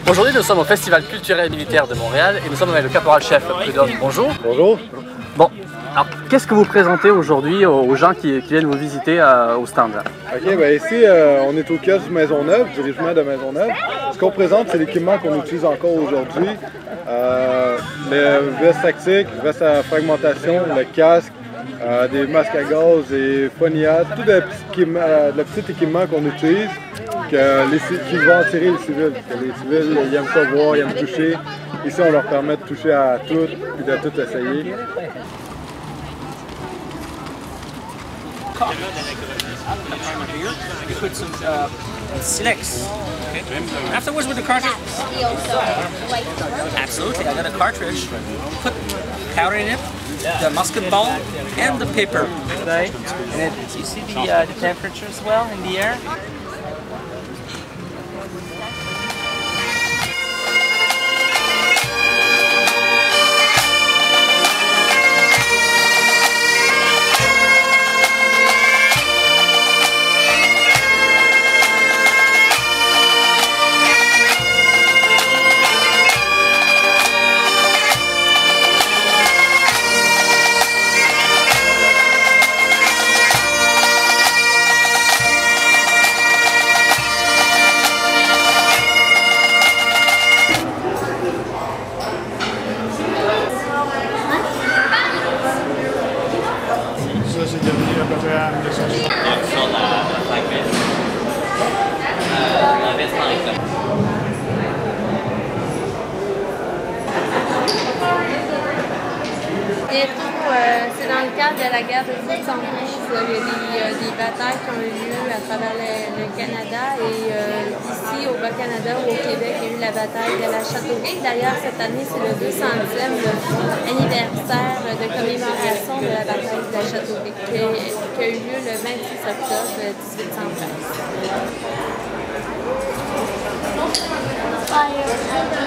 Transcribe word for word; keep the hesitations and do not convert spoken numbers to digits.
Aujourd'hui, nous sommes au Festival culturel et militaire de Montréal et nous sommes avec le caporal-chef Prudhomme. Bonjour. Bonjour. Bon, alors qu'est-ce que vous présentez aujourd'hui aux gens qui, qui viennent vous visiter euh, au stand là? Ok, ben ici, euh, on est au kiosque Maisonneuve, du régiment de Maisonneuve. Ce qu'on présente, c'est l'équipement qu'on utilise encore aujourd'hui. Euh, le veste tactique, veste à fragmentation, le casque, euh, des masques à gaz, des poignards, tout le petit équipement, euh, le petit équipement qu'on utilise que les, qui vont attirer les civils. Que les civils, ils aiment ça voir, ils aiment toucher. Ici, on leur permet de toucher à tout et de tout essayer. You put some uh, slicks. Afterwards with the cartridge. Absolutely, I got a cartridge. Put powder in it, the musket ball, and the paper. Right. And it, you see the, uh, the temperature as well in the air. Ça, c'est devenu à peu près à mille neuf cent soixante. Sur la, la flag vest. Euh, la veste par exemple. Bientôt, euh, c'est dans le cadre de la guerre de mille huit cent quinze, il y a des, euh, des batailles qui ont eu lieu à travers le, le Canada et euh, ici au Bas-Canada ou au Québec, il y a eu la bataille de la Châteauguay. D'ailleurs, cette année, c'est le deux centième anniversaire de commémoration de la bataille de la Châteauguay qui a, qui a eu lieu le vingt-six octobre mille huit cent treize.